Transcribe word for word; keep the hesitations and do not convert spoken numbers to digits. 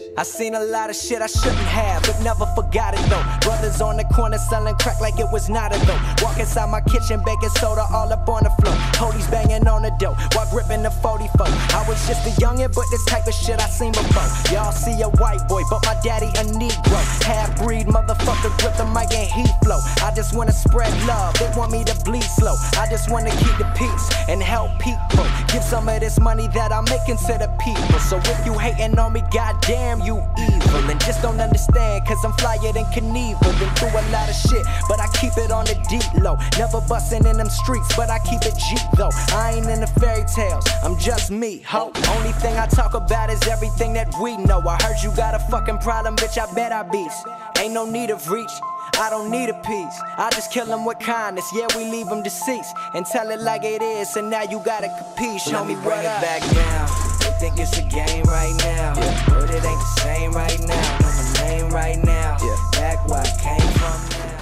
I seen a lot of shit I shouldn't have, but never forgot it though. Brothers on the corner selling crack like it was not a though. Walk inside my kitchen, baking soda all up on the floor. Police banging on the door while gripping the forty-four. I was just a youngin', but this type of shit I seen before. Y'all see a white boy, but my daddy a Negro. Half-breed motherfucker grip the mic and heat flow. I just wanna spread love, they want me to bleed slow. I just wanna keep the peace and help people. Give some of this money that I'm making to the people. So if you hating on me, goddamn you evil. And just don't understand, cause I'm flyer than Knievel. Been through a lot of shit, but I keep it on the deep low. Never bustin' in them streets, but I keep it G though. I ain't in the fairy tales, I'm just me, ho. Only thing I talk about is everything that we know. I heard you got a fucking problem, bitch, I bet I beast. Ain't no need of reach, I don't need a piece. I just kill them with kindness, yeah, we leave them deceased. And tell it like it is, and now you gotta capiche. Show me bring it back down. They think it's a game right now, yeah, but it ain't the same right now. Know my name right now, yeah, back where I came from now.